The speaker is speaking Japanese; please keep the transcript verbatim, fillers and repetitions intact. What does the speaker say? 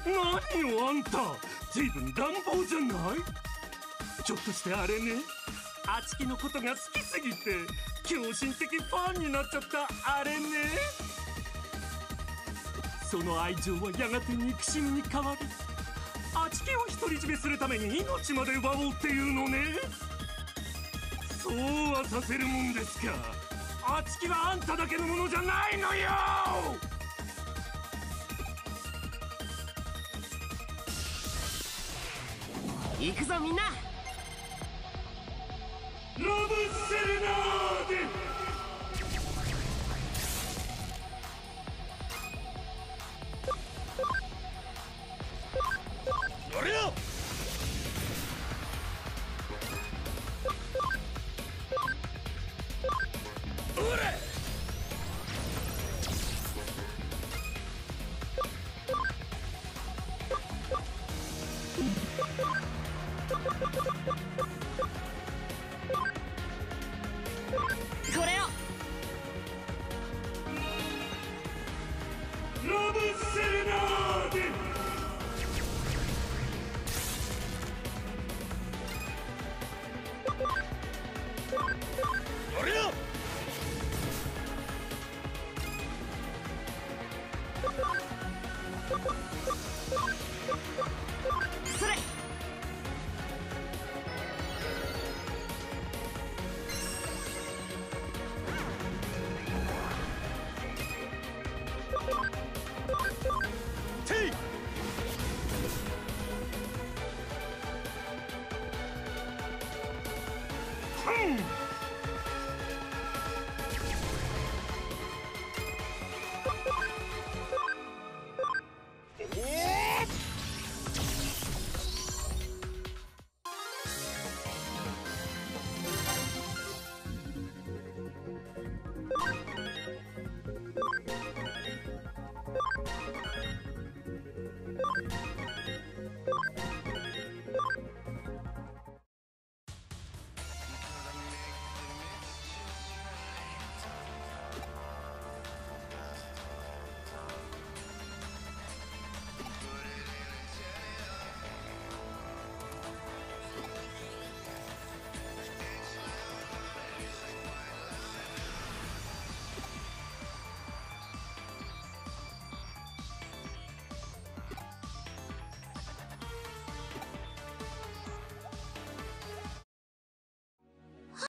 何よあんた、随分乱暴じゃない？ひょっとしてあれね、あちきのことが好きすぎて狂信的ファンになっちゃったあれね。その愛情はやがて憎しみに変わり、あちきを独り占めするために命まで奪おうっていうのね。そうはさせるもんですか。あちきはあんただけのものじゃないのよ。 行くぞみんな。 ラブセレナーデ。 やれよ。おら。